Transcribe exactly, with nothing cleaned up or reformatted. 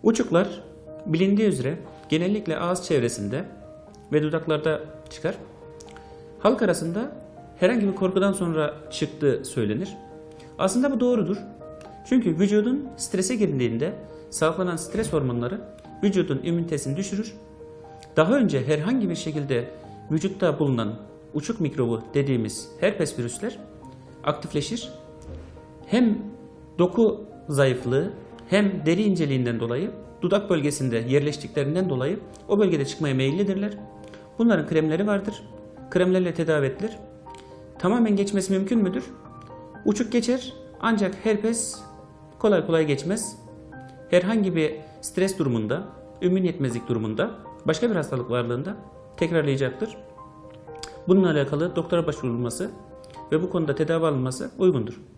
Uçuklar bilindiği üzere genellikle ağız çevresinde ve dudaklarda çıkar. Halk arasında herhangi bir korkudan sonra çıktığı söylenir. Aslında bu doğrudur. Çünkü vücudun strese girdiğinde salgılanan stres hormonları vücudun immünitesini düşürür. Daha önce herhangi bir şekilde vücutta bulunan uçuk mikrobu dediğimiz herpes virüsler aktifleşir. Hem doku zayıflığı hem deri inceliğinden dolayı dudak bölgesinde yerleştiklerinden dolayı o bölgede çıkmaya meyillidirler. Bunların kremleri vardır. Kremlerle tedavi edilir. Tamamen geçmesi mümkün müdür? Uçuk geçer ancak herpes kolay kolay geçmez. Herhangi bir stres durumunda, immün yetmezlik durumunda, başka bir hastalık varlığında tekrarlayacaktır. Bununla alakalı doktora başvurulması ve bu konuda tedavi alınması uygundur.